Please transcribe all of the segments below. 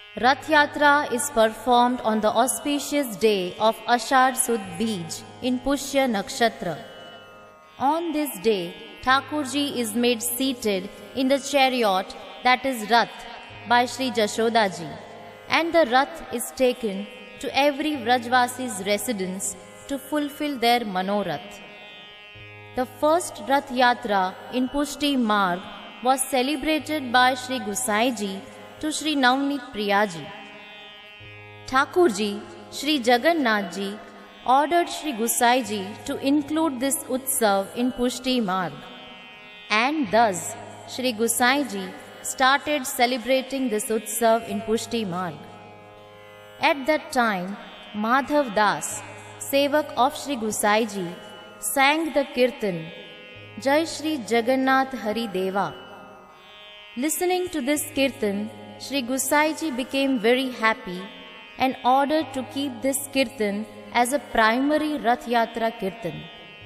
Rath Yatra is performed on the auspicious day of Ashadh Sud Bij in Pushya Nakshatra. On this day, Thakurji is made seated in the chariot, that is Rath, by Sri Jashodaji, and the Rath is taken to every Vrajvasi's residence to fulfill their Manorath. The first Rath Yatra in Pushti Marg was celebrated by Sri Gusaiji to Sri Navneet Priyaji. Thakurji, Sri Jagannathji, ordered Sri Gusaiji to include this Utsav in Pushti Marg. And thus, Sri Gusaiji started celebrating this Utsav in Pushti Marg. At that time, Madhav Das, Sevak of Sri Gusaiji, sang the Kirtan, Jai Shri Jagannath Hari Deva. Listening to this Kirtan, Sri Gusaiji became very happy and ordered to keep this Kirtan as a primary Rath Yatra Kirtan.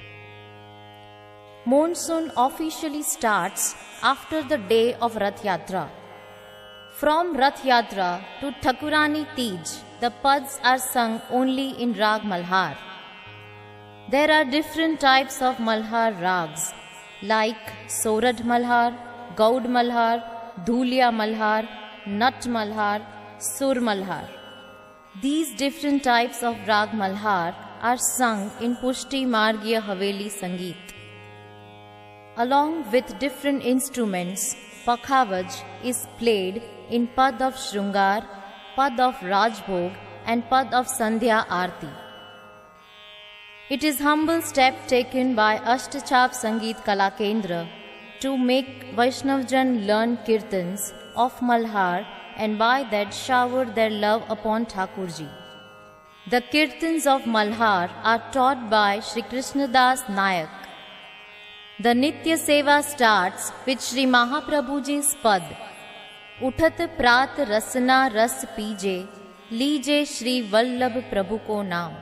Monsoon officially starts after the day of Rath Yatra. From Rath Yatra to Thakurani Tej, the pads are sung only in Rag Malhar. There are different types of Malhar rags like Sorad Malhar, Gaud Malhar, Dhulia Malhar, Nat Malhar, Sur Malhar. These different types of Rag Malhar are sung in Pushti Margiya Haveli Sangeet. Along with different instruments, Pakhavaj is played in Pad of Shrungar, Pad of Rajbhog and Pad of Sandhya Aarti. It is humble step taken by Ashtachap Sangeet Kala Kendra to make Vaishnavjan learn kirtans of Malhar and by that shower their love upon Thakurji. The kirtans of Malhar are taught by Sri Krishnadas Nayak. The Nitya Seva starts with Sri Mahaprabhuji's pad, Uthat Prat Rasana Ras Pije, Lije Shri Vallabh Prabhu ko naam.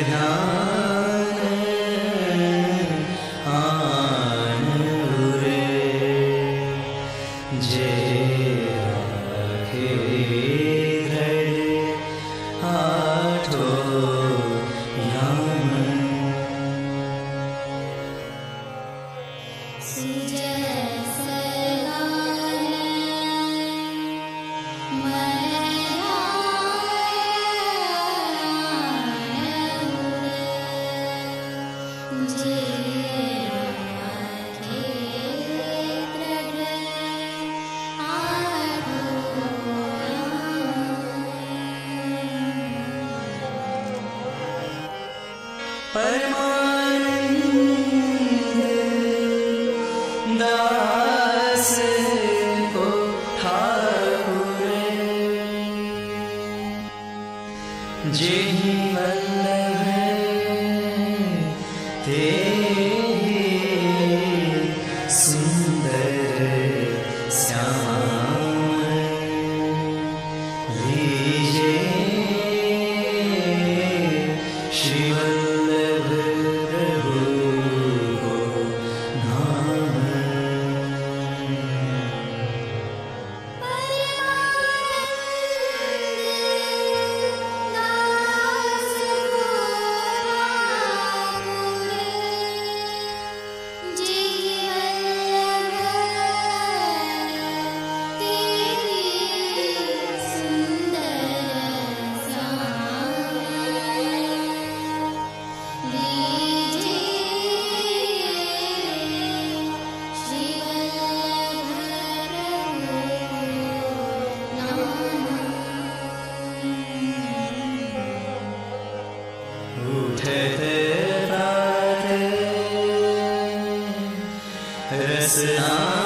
ध्यान आन उरे जे राखे दृढ़ आठो याम परमानंद दास को ठाकुर जिहि वल्लभ तेहि सुंदर श्याम लीजे श्री वल्लभ प्रभु को नाम उठत प्रातः रसना